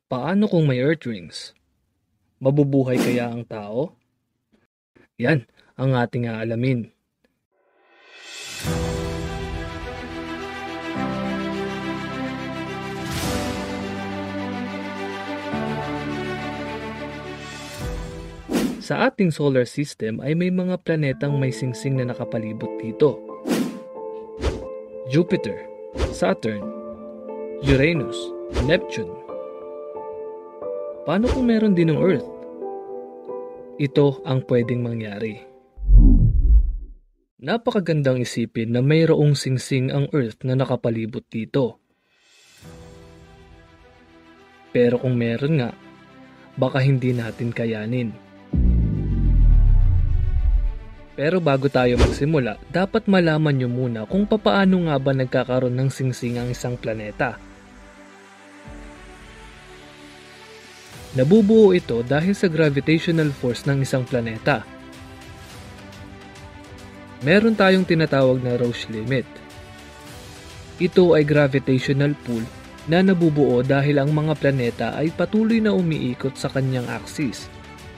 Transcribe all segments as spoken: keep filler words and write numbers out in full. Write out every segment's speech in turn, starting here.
Paano kung may earth rings? Mabubuhay kaya ang tao? Yan ang ating aalamin. Sa ating solar system ay may mga planetang may singsing na nakapalibot dito. Jupiter, Saturn, Uranus, Neptune. Paano kung meron din ng Earth? Ito ang pwedeng mangyari. Napakagandang isipin na mayroong singsing ang Earth na nakapalibot dito. Pero kung meron nga, baka hindi natin kayanin. Pero bago tayo magsimula, dapat malaman nyo muna kung papaano nga ba nagkakaroon ng singsing ang isang planeta. Nabubuo ito dahil sa gravitational force ng isang planeta. Meron tayong tinatawag na Roche limit. Ito ay gravitational pull na nabubuo dahil ang mga planeta ay patuloy na umiikot sa kanyang axis.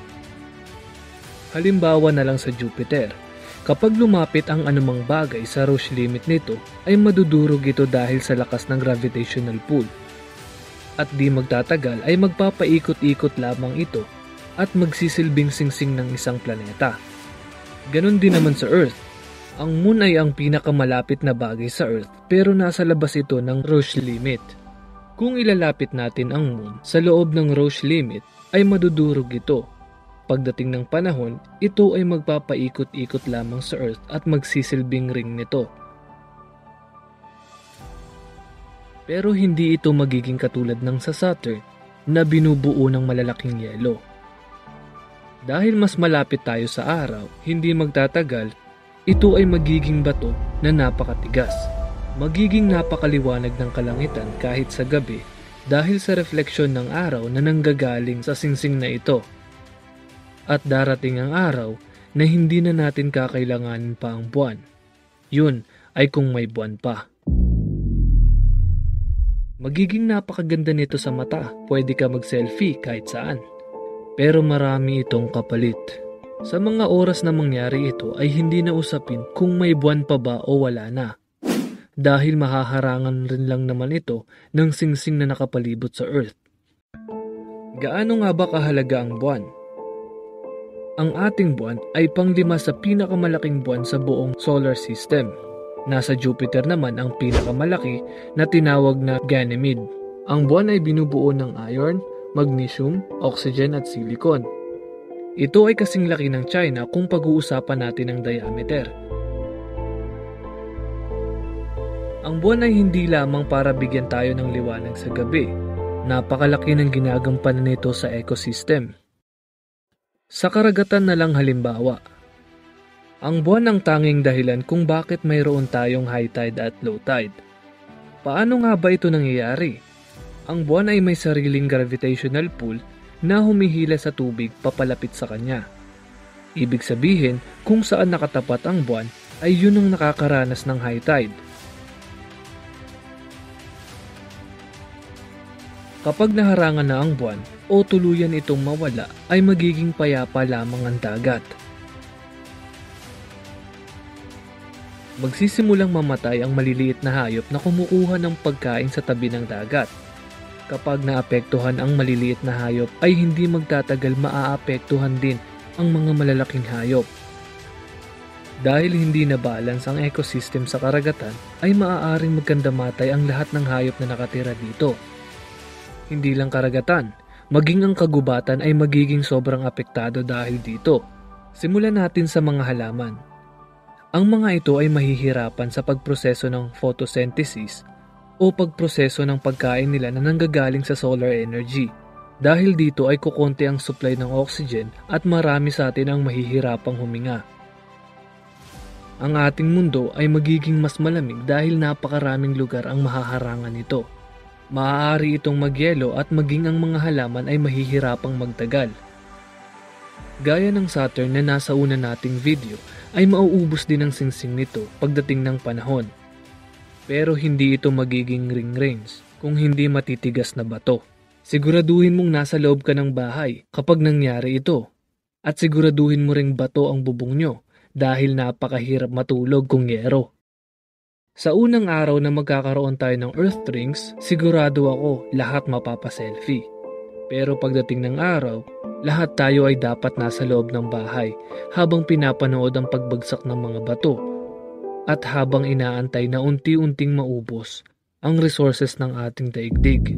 Halimbawa na lang sa Jupiter, kapag lumapit ang anumang bagay sa Roche limit nito ay madudurog ito dahil sa lakas ng gravitational pull. At di magtatagal ay magpapaikot-ikot lamang ito at magsisilbing singsing ng isang planeta. Ganon din naman sa Earth. Ang Moon ay ang pinakamalapit na bagay sa Earth pero nasa labas ito ng Roche limit. Kung ilalapit natin ang Moon sa loob ng Roche limit ay madudurog ito. Pagdating ng panahon, ito ay magpapaikot-ikot lamang sa Earth at magsisilbing ring nito. Pero hindi ito magiging katulad ng sa Saturn na binubuo ng malalaking yelo. Dahil mas malapit tayo sa araw, hindi magtatagal, ito ay magiging bato na napakatigas. Magiging napakaliwanag ng kalangitan kahit sa gabi dahil sa refleksyon ng araw na nanggagaling sa singsing na ito. At darating ang araw na hindi na natin kakailanganin pa ang buwan. Yun ay kung may buwan pa. Magiging napakaganda nito sa mata, pwede ka mag-selfie kahit saan. Pero marami itong kapalit. Sa mga oras na mangyari ito ay hindi na usapin kung may buwan pa ba o wala na. Dahil mahaharangan rin lang naman ito ng singsing na nakapalibot sa Earth. Gaano nga ba kahalaga ang buwan? Ang ating buwan ay panglima sa pinakamalaking buwan sa buong solar system. Nasa Jupiter naman ang pinakamalaki na tinawag na Ganymede. Ang buwan ay binubuo ng iron, magnesium, oxygen at silicon. Ito ay kasing laki ng China kung pag-uusapan natin ang diameter. Ang buwan ay hindi lamang para bigyan tayo ng liwanag sa gabi. Napakalaki ng ginagampanan nito sa ecosystem. Sa karagatan na lang halimbawa, ang buwan ang tanging dahilan kung bakit mayroon tayong high tide at low tide. Paano nga ba ito nangyayari? Ang buwan ay may sariling gravitational pull na humihila sa tubig papalapit sa kanya. Ibig sabihin, kung saan nakatapat ang buwan ay yun ang nakakaranas ng high tide. Kapag naharangan na ang buwan o tuluyan itong mawala ay magiging payapa lamang ang dagat. Magsisimulang mamatay ang maliliit na hayop na kumukuha ng pagkain sa tabi ng dagat. Kapag naapektuhan ang maliliit na hayop ay hindi magtatagal maaapektuhan din ang mga malalaking hayop. Dahil hindi na balance ang ecosystem sa karagatan ay maaaring magkandamatay ang lahat ng hayop na nakatira dito. Hindi lang karagatan, maging ang kagubatan ay magiging sobrang apektado dahil dito. Simulan natin sa mga halaman. Ang mga ito ay mahihirapan sa pagproseso ng photosynthesis o pagproseso ng pagkain nila na nanggagaling sa solar energy. Dahil dito ay kukonti ang supply ng oxygen at marami sa atin ang mahihirapang huminga. Ang ating mundo ay magiging mas malamig dahil napakaraming lugar ang mahaharangan nito. Maaari itong magyelo at maging ang mga halaman ay mahihirapang magtagal. Gaya ng Saturn na nasa una nating video ay mauubos din ang singsing nito pagdating ng panahon. Pero hindi ito magiging ring rings kung hindi matitigas na bato. Siguraduhin mong nasa loob ka ng bahay kapag nangyari ito. At siguraduhin mo ring bato ang bubong nyo dahil napakahirap matulog kung yero. Sa unang araw na magkakaroon tayo ng earth rings, sigurado ako lahat mapapaselfie. Pero pagdating ng araw, lahat tayo ay dapat nasa loob ng bahay habang pinapanood ang pagbagsak ng mga bato at habang inaantay na unti-unting maubos ang resources ng ating daigdig.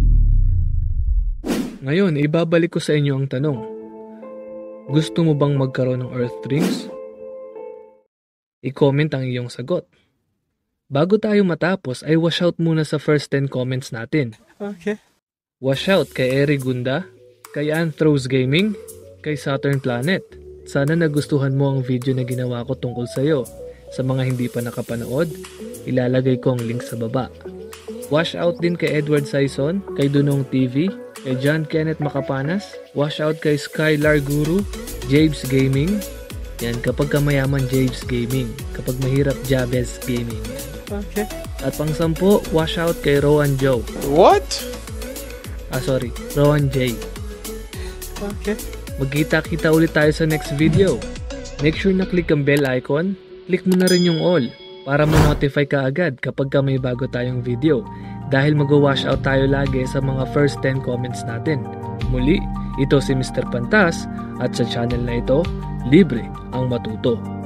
Ngayon, ibabalik ko sa inyo ang tanong. Gusto mo bang magkaroon ng earth rings? I-comment ang iyong sagot. Bago tayo matapos ay wash out muna sa first ten comments natin. Okay. Wash out kay Eri Gunda, kay Anthros Gaming, kay Saturn Planet. Sana nagustuhan mo ang video na ginawa ko tungkol sa iyo. Sa mga hindi pa nakapanood, ilalagay ko ang link sa baba. Wash out din kay Edward Saison, kay Dunong T V, kay John Kenneth Makapanas, wash out kay Skylar Guru, Jabes Gaming. Yan, kapag kamayaman Jabes Gaming, kapag mahirap Jabez Gaming. Okay. At pang sampo, wash out kay Rowan Joe. What? Ah, sorry, Rowan J. Okay. Magkita-kita ulit tayo sa next video. Make sure na click ang bell icon, click mo na rin yung all para ma-notify ka agad kapag ka may bago tayong video dahil mag-wash out tayo lagi sa mga first ten comments natin. Muli, ito si Mister Pantas at sa channel na ito, libre ang matuto.